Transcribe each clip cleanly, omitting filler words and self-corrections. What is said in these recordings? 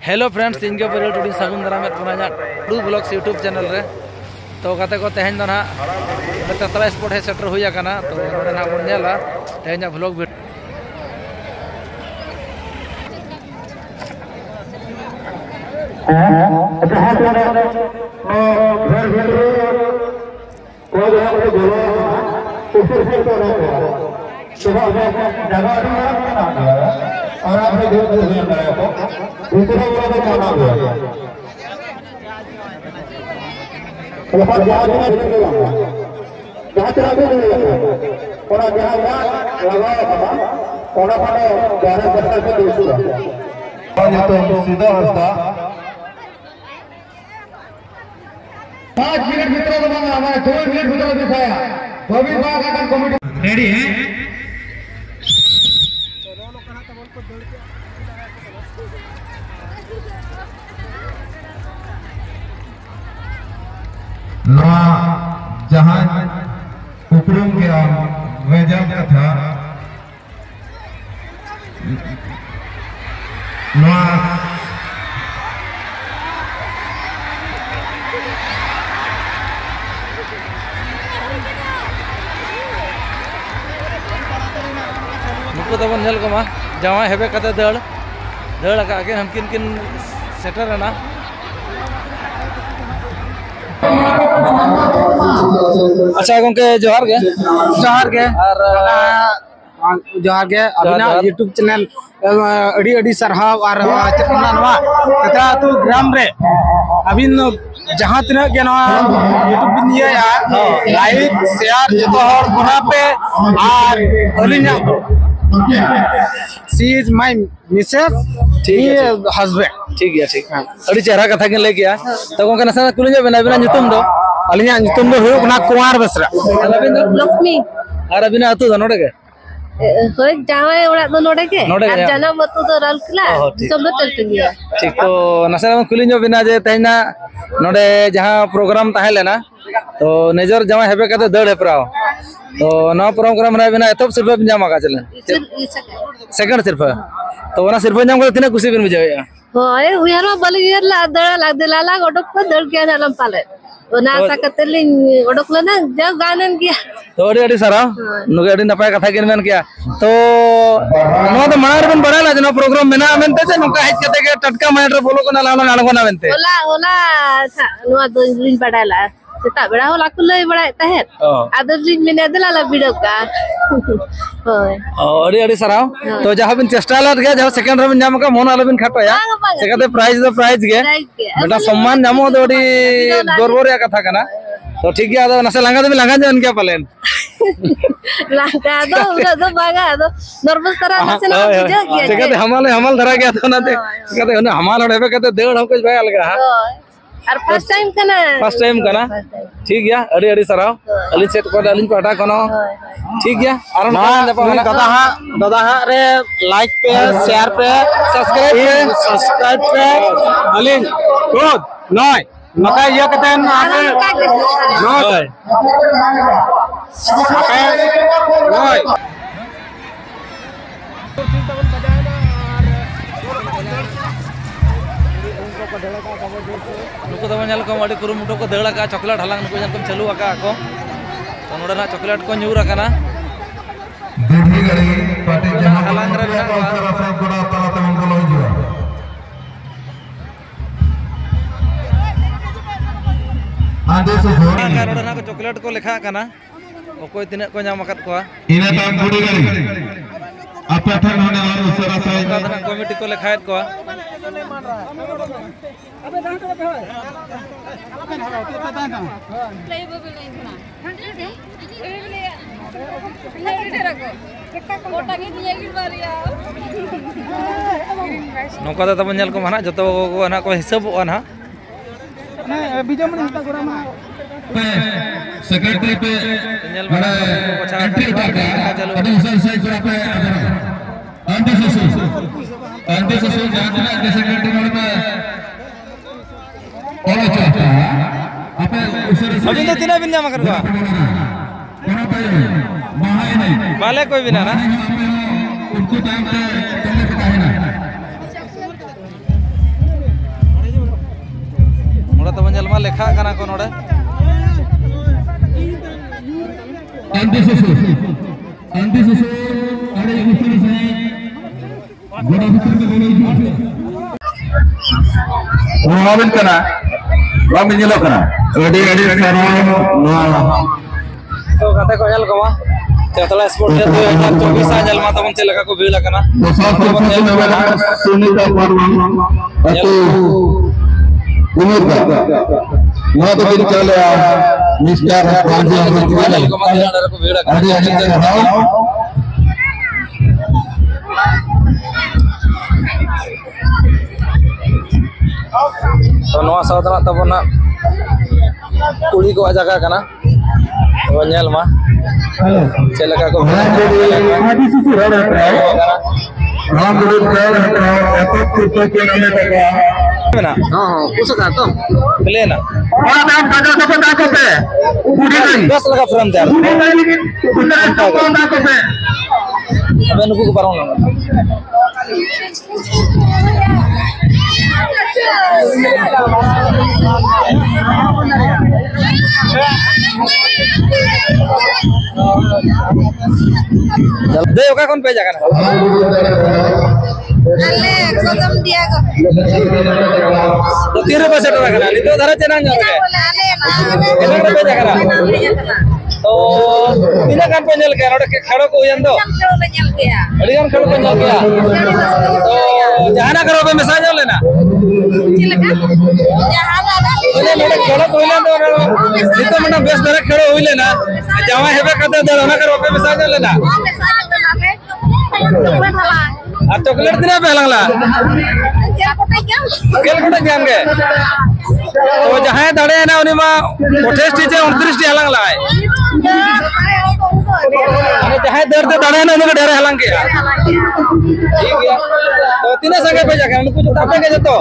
hello friends इनके परिवार टूडी सागुन दाराम टू ब्लॉग्स यूट्यूब चैनल रे तो गाते को तेहन दो ना ततला स्पोर्ट है सेटर हुई आकाना तो नोडे ना बन नेला तेहन ब्लॉग भी और आपने देख लिया को दूसरे वाला का काम आ गया तो पर जहां चला के और जहां लगाया था और अपने 11 बच्चा से दूसरा और ये तो सीधा रास्ता 5 मिनट मित्रों को हमारे 2 मिनट मित्रों दिखाया भविष्य का कमेटी रेडी है जहां उपरुम के वैजम कथा नुकु तबन झल को मा जवां हेबे कते दड़ का के हम किन सेटर ना अच्छा गंके जोहार के और जोहार के अबिना यूट्यूब चैनल अड़ी अड़ी सरहाव और चतना नवा कतरा तो ग्राम रे अबिन जहां तिना के नवा यूट्यूब बिन या लाइक शेयर जतो हर गुना पे और Alina she is my Mrs husband ठीक है अड़ी चेहरा कथा के ले गया तो गंके नसा कुलिन बना बिना nyutum दो अलिना nyutum दो हुयो ना कुमार बसरा लक्ष्मी और अबिना अतु द नोडे के होय जावाय ओड़ा दो नोडे के और जनम अतु दो रालकला सब दो टलटगिया ठीक तो नसा कुलिन बिना जे तैना नोडे जहां प्रोग्राम ताहे लेना तो नेजर जमा हेबे कते दड़ हेपराव तो ना प्रोग्राम रे बिना एतब सिर्फ जामा का चलन सेकंड सिर्फ तो ना सिर्फ जाम को तिना खुशी बिन बुझाया होय उयार बल उयार ला दड़ा ला देला गोडक को दड़ के नालम पाले ओना आशा कतलिन गोडक लना जब गानन किया तो अड़ी सारा नुगे अड़ी नपाय कथा किन मेन किया तो नो तो मार बन बड़ाला जना प्रोग्राम मेना मेनते से नुका हेज कते के टटका माइटर बोलो को ना लालो नाडगोना मेनते ओला नुआ दो लिन पडाला सेता बेड़ा होला कुलय बड़ा तहे आदर लिन मेने दलाला वीडियो का होय अड़ी सारा तो जहां बिन चेष्टा लात गया जहां सेकंड रे बिन जाम का मोन आलो बिन खटया सेकते प्राइज दो प्राइज गे बेटा सम्मान जामो तो अड़ी गोरबोर या कथा कना तो ठीक है आदो नसे लांगा जन क्या पलेन लांगा दो बागा दो नर्वस तरह नसे ना बुझा गया सेकते हमाल धरा गया तो नाते सेकते हमाल होबे कते देड़ हम कुछ भाई अलगा और फर्स्ट टाइम कना ठीक है अड़ी सराव अली सेट को अली पाटा कनो ठीक है और दादा रे लाइक पे शेयर पे सब्सक्राइब पे अली गुड नय नका ये कतन आके नय नय नुको दम नेल को अड़ी कुरुमुटो को दड़ा का चॉकलेट हलांग नुको जन को चालू आका को तो नोडे ना चॉकलेट को न्यूर आकाना दूधी गड़ी पाटे जहां हलांग रे बिना रसा गोड़ा तला तमन बोलो हिजुआ आदे से हो का नोडे ना को चॉकलेट को लिखा आकाना ओकोय तिने को नाम आकत को इने ताम गुड़ी गड़ी आपे ठन होने और उसरा साइज का कमिटी को लिखायत को अबे दान तो पे होय अबे ना तो दान प्ले बोल नहीं सुना ले रखो कोटा के दिया गिर बारिया नोका तब नेल को माना जतो को ना को हिसाब ना ना बीजम नहीं ता गोरा मा सेक्रेटरी पे नेल माना को पछा का चलो अभी सर से पूरा पे अंडे से जाना के सेक्रेटरी मोड में और चाहता आपे उसरे अभी तो तीन बिन जामा करवा कोना पे महाय नहीं माले कोई भी ना उनको टाइम पे चलने पता है ना नोड़े तो बंजल मा लेखा कना को नोड़े anti susu ada yang mesti saya goda bikin ke goda itu mobil kana bang menjelo kana ready sana तो kata ko nyal ko ma Teatala Sport 2024 nyal ma tabon celaka ko bila kana Sunita Parwan atau umur यहाँ तो फिर चले mister Pandey तो नवा सावधान तबना कुड़ी को जगह कना तो nyal ma celaka ko Ram विरोध ना कुछ का तो ले ना बस लगा फ्रम दे अबे नुकु को पारो ना दे ओका कौन पे जागा ना अले एकदम दिया को तो 3 रुपए सेट रखना नहीं तो धरा चना जा रहा अले ना कितना रुपए जागा तो बिना कान पे जल के रोड के खड़ो को यंदो अड़ी कान खड़ो को जल गया तो जहाना करो पे मैसेज लेना अरे मेरे खड़ो को यंदो नितो मना बेस दरे खड़ो होई लेना जावा हेबे कते दे ना करो पे मैसेज लेना आ चॉकलेट दिना पे लगला केल कोटे जान के तो जहां दड़े ना उनी मा 28 टी 29 टी हलंग लाए अरे जहां दर दे दड़े ना उनी को डेरे हलंग के ठीक है तो तीन संगे पे जाके उनको जो तापे के जतो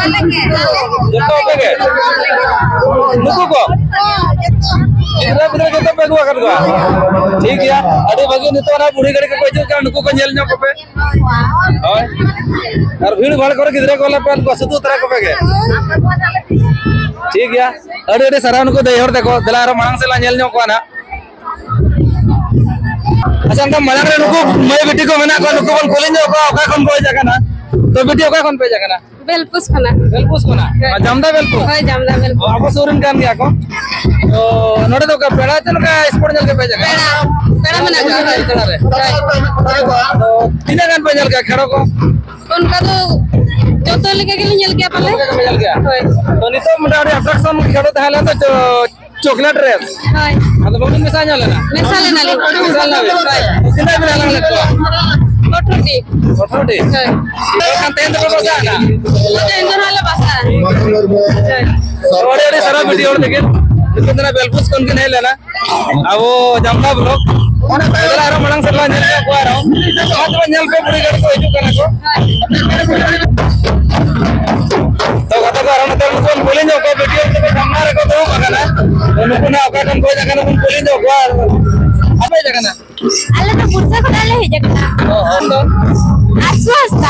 पे के नुको को इधर इधर जतो पे गुआ कर गुआ ठीक है अरे भगी नितो ना बुढ़ी गड़ी के कोई जो नुको को जेल नो पे ओए और भीड़ भाड़ कर गिदरे को पे को सुतु तरह को पे के ठीक है अरे अरे सराउंड को दे और देखो दलारो मांग से ला जेल नो को ना अच्छा अंका मलांग रे नुको मैं बेटी को मना को नुको बन खोलिन जो को ओका कोन को जगह ना तो बेटी ओका कोन पे जगह ना बेलपुस को ना जमदा बेलपुस होय जमदा बेलपुस आपको सोरन कान गया को तो नोडे तो का पेड़ा चन का स्पोर्ट जल के पे जगह पेड़ा मना इतना रे तो तीन कान पे जल के खड़ो को उनका तो जो तो लेके के जल गया पहले जल गया होय तो नितो मोटा अट्रैक्शन खड़ो ताहले तो चॉकलेट रेस होय अब बगल में साजा लेना मिसा लेना ले मिसाल ना कितना भी लगा लगतो कोठोटी कोठोटी होय kan ten to basa na तो इंदर वाला बसा और ये सारा वीडियो और देखे कितना बेलपुस कौन के नहीं लेना अब वो जमदा ब्लॉग इधर आ रहा मलंग सरला जेल को आ रहा हूं मात्र जेल पे पूरी कर को हिजू करने को तो कथा को आ रहा तो कौन बोले जो को वीडियो के सामने रखो तो मगना उनको ना का कौन कोई जगह ना बोले जो को अबे जगह ना अल्लाह तो पुरसा को डाले है जगह ओ हम तो आसु हस्ता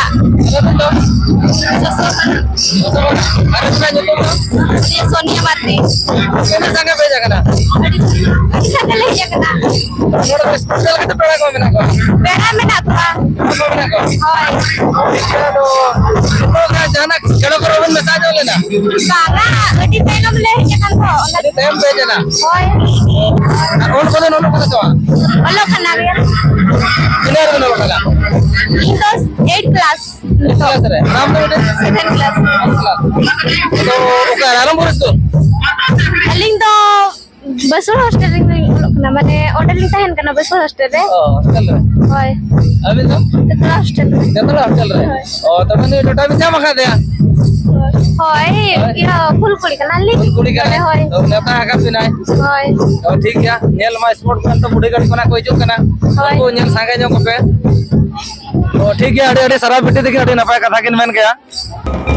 अरे सुना जो तो ये सोनिया मारते केना संगे पे जगह ना अच्छा ले जगह नोड़ स्पेशल के पेड़ा को बिना को पेड़ा में ना को बिना को होय तो का जाना खड़ो करो बन मैसेज लेना बागा गड्डी पेनम ले जगह को अरे टाइम पे जाना होय और कोने नो को तो ओलो खाना रे किनारे नो कला इंदोस 8 क्लास क्लास रे नाम तो बेटे 7 क्लास तो ओका आरामपुर स्कूल अलिंग तो बसो हॉस्टल ना माने होटल ताहन करना बसो हॉस्टल रे चल रे होय अभी तो तेतला हॉस्टल रे तेतला चल रे ओ तो मैंने टोटा भी जामा खा दिया होय या फुलकुड़ी का नाली कुड़ी का होय तो नेता का पिनाय होय तो ठीक है नेल मा स्पोर्ट में तो बुढ़ी गड़ी कोना कोई जो कना को नेल सांगे जो को पे तो ठीक है अड़े अड़े सारा बेटे देखि अड़े नपाय कथा किन मेन गया